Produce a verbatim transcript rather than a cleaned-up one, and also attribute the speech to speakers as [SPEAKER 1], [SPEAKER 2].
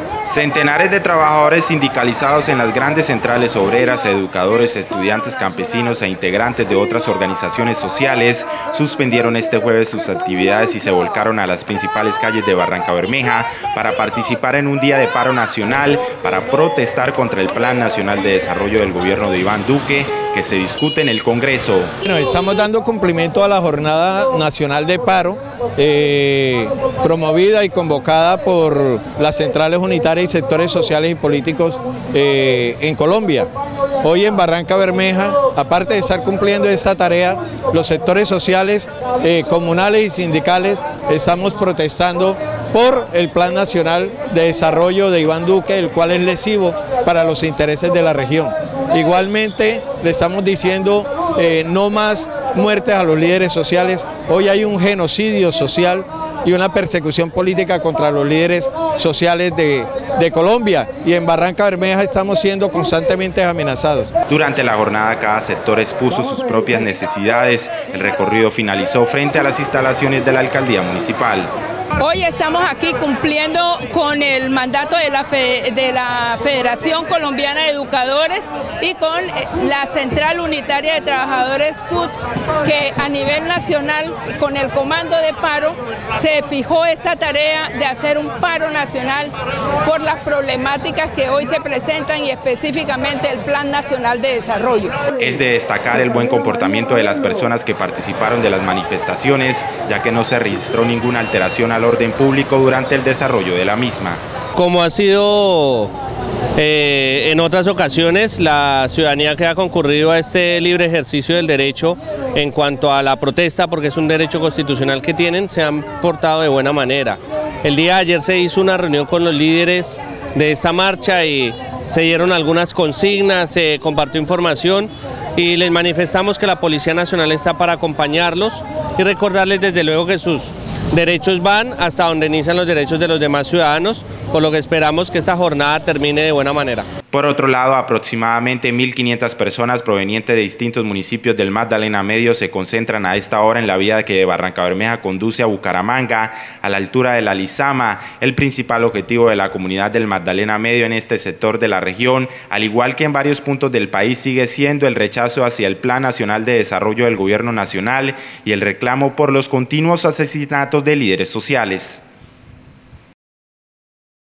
[SPEAKER 1] Centenares de trabajadores sindicalizados en las grandes centrales obreras, educadores, estudiantes, campesinos e integrantes de otras organizaciones sociales suspendieron este jueves sus actividades y se volcaron a las principales calles de Barrancabermeja para participar en un día de paro nacional para protestar contra el Plan Nacional de Desarrollo del gobierno de Iván Duque que se discute en el Congreso.
[SPEAKER 2] Bueno, estamos dando cumplimiento a la Jornada Nacional de Paro eh, promovida y convocada por las centrales unitarias y sectores sociales y políticos eh, en Colombia. Hoy en Barrancabermeja, aparte de estar cumpliendo esta tarea, los sectores sociales, eh, comunales y sindicales estamos protestando por el Plan Nacional de Desarrollo de Iván Duque, el cual es lesivo para los intereses de la región. Igualmente le estamos diciendo eh, no más muertes a los líderes sociales. Hoy hay un genocidio social y una persecución política contra los líderes sociales de, de Colombia, y en Barrancabermeja estamos siendo constantemente amenazados.
[SPEAKER 1] Durante la jornada cada sector expuso sus propias necesidades. El recorrido finalizó frente a las instalaciones de la Alcaldía Municipal.
[SPEAKER 3] Hoy estamos aquí cumpliendo con el mandato de la, Fe, de la Federación Colombiana de Educadores y con la Central Unitaria de Trabajadores C U T, que a nivel nacional, con el comando de paro, se fijó esta tarea de hacer un paro nacional por las problemáticas que hoy se presentan y específicamente el Plan Nacional de Desarrollo.
[SPEAKER 1] Es de destacar el buen comportamiento de las personas que participaron de las manifestaciones, ya que no se registró ninguna alteración al orden público durante el desarrollo de la misma.
[SPEAKER 4] Como ha sido eh, en otras ocasiones, la ciudadanía que ha concurrido a este libre ejercicio del derecho en cuanto a la protesta, porque es un derecho constitucional que tienen, se han portado de buena manera. El día de ayer se hizo una reunión con los líderes de esta marcha y se dieron algunas consignas, se compartió información y les manifestamos que la Policía Nacional está para acompañarlos y recordarles desde luego que sus derechos van hasta donde inician los derechos de los demás ciudadanos, por lo que esperamos que esta jornada termine de buena manera.
[SPEAKER 1] Por otro lado, aproximadamente mil quinientas personas provenientes de distintos municipios del Magdalena Medio se concentran a esta hora en la vía que de Barrancabermeja conduce a Bucaramanga, a la altura de la Lizama. El principal objetivo de la comunidad del Magdalena Medio en este sector de la región, al igual que en varios puntos del país, sigue siendo el rechazo hacia el Plan Nacional de Desarrollo del Gobierno Nacional y el reclamo por los continuos asesinatos de líderes sociales.